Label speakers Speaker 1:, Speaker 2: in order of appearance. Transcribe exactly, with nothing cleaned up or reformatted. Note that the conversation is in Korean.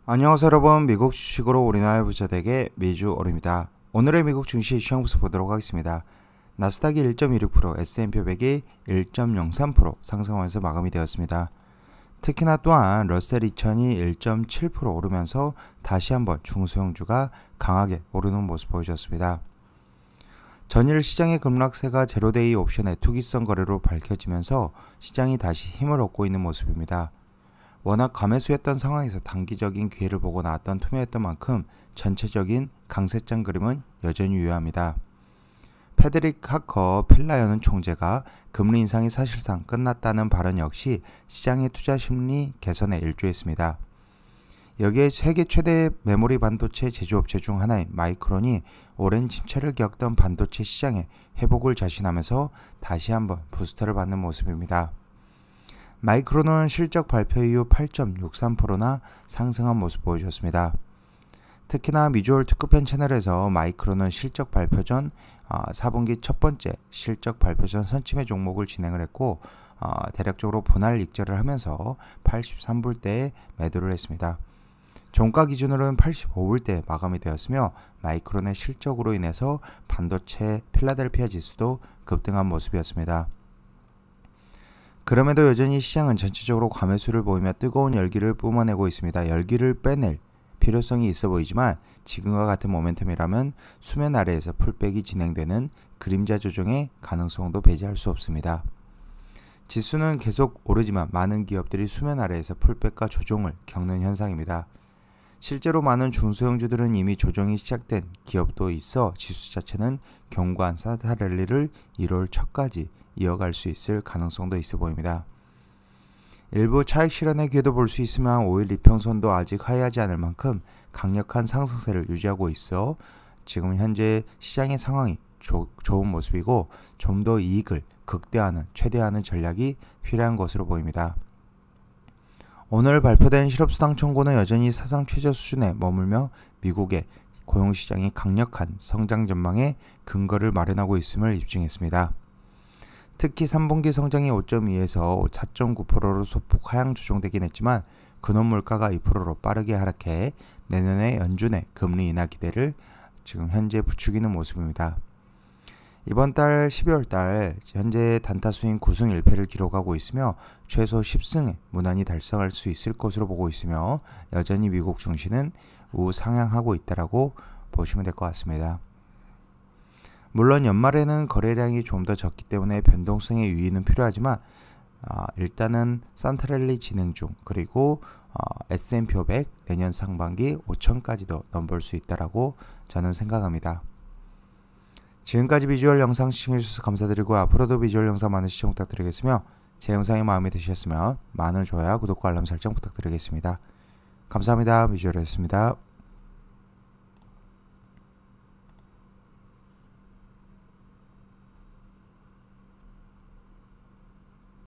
Speaker 1: 안녕하세요 여러분, 미국 주식으로 우리나라의 부자되게 미주얼입니다. 오늘의 미국 증시 시황부터 보도록 하겠습니다. 나스닥이 일 점 일육 퍼센트, 에스 앤 피 오백이 일 점 영삼 퍼센트 상승하면서 마감이 되었습니다. 특히나 또한 러셀 이천이 일 점 칠 퍼센트 오르면서 다시 한번 중소형주가 강하게 오르는 모습 보여줬습니다. 전일 시장의 급락세가 제로데이 옵션의 투기성 거래로 밝혀지면서 시장이 다시 힘을 얻고 있는 모습입니다. 워낙 감매수였던 상황에서 단기적인 기회를 보고 나왔던 투매였던 만큼 전체적인 강세장 그림은 여전히 유효합니다. 페데릭 하커 필라이언 총재가 금리 인상이 사실상 끝났다는 발언 역시 시장의 투자 심리 개선에 일조했습니다. 여기에 세계 최대 메모리 반도체 제조업체 중 하나인 마이크론이 오랜 침체를 겪던 반도체 시장의 회복을 자신하면서 다시 한번 부스터를 받는 모습입니다. 마이크론은 실적 발표 이후 팔 점 육삼 퍼센트나 상승한 모습 보여줬습니다. 특히나 미주얼 특급편 채널에서 마이크론은 실적 발표 전 사 분기 첫 번째 실적 발표 전 선침해 종목을 진행을 했고 어, 대략적으로 분할 익절을 하면서 팔십삼 불대에 매도를 했습니다. 종가 기준으로는 팔십오 불대에 마감이 되었으며 마이크론의 실적으로 인해서 반도체 필라델피아 지수도 급등한 모습이었습니다. 그럼에도 여전히 시장은 전체적으로 과매수를 보이며 뜨거운 열기를 뿜어내고 있습니다. 열기를 빼낼 필요성이 있어 보이지만 지금과 같은 모멘텀이라면 수면 아래에서 풀백이 진행되는 그림자 조정의 가능성도 배제할 수 없습니다. 지수는 계속 오르지만 많은 기업들이 수면 아래에서 풀백과 조정을 겪는 현상입니다. 실제로 많은 중소형주들은 이미 조정이 시작된 기업도 있어 지수 자체는 견고한 사타 랠리를 일월 초까지 이어갈 수 있을 가능성도 있어 보입니다. 일부 차익 실현의 기회도 볼 수 있으면 오 일 이평선도 아직 하회하지 않을 만큼 강력한 상승세를 유지하고 있어 지금 현재 시장의 상황이 조, 좋은 모습이고 좀 더 이익을 극대화하는 최대화하는 전략이 필요한 것으로 보입니다. 오늘 발표된 실업수당 청구는 여전히 사상 최저 수준에 머물며 미국의 고용시장이 강력한 성장 전망에 근거를 마련하고 있음을 입증했습니다. 특히 삼 분기 성장이 오 점 이에서 사 점 구 퍼센트로 소폭 하향 조정되긴 했지만 근원 물가가 이 퍼센트로 빠르게 하락해 내년에 연준의 금리 인하 기대를 지금 현재 부추기는 모습입니다. 이번 달 십이월 달 현재 단타 수익 구 승 일 패를 기록하고 있으며 최소 십 승에 무난히 달성할 수 있을 것으로 보고 있으며 여전히 미국 증시는 우상향하고 있다라고 보시면 될 것 같습니다. 물론 연말에는 거래량이 좀 더 적기 때문에 변동성의 유의는 필요하지만 어, 일단은 산타랠리 진행 중 그리고 어, 에스 앤 피 오백 내년 상반기 오천까지도 넘볼 수 있다라고 저는 생각합니다. 지금까지 비주얼 영상 시청해주셔서 감사드리고 앞으로도 비주얼 영상 많은 시청 부탁드리겠으며 제 영상이 마음에 드셨으면 많은 좋아요, 구독과 알람 설정 부탁드리겠습니다. 감사합니다. 비주얼이었습니다.